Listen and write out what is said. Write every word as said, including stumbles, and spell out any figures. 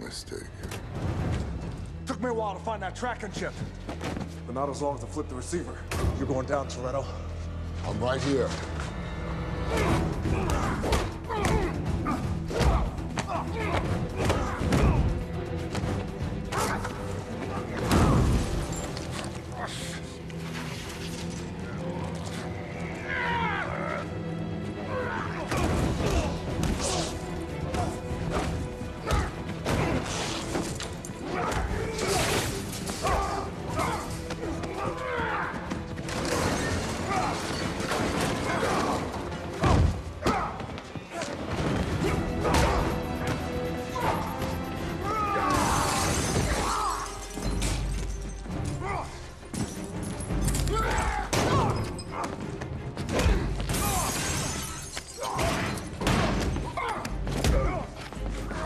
mistake. Took me a while to find that tracking chip. But not as long as I flip the receiver. You're going down, Toretto. I'm right here.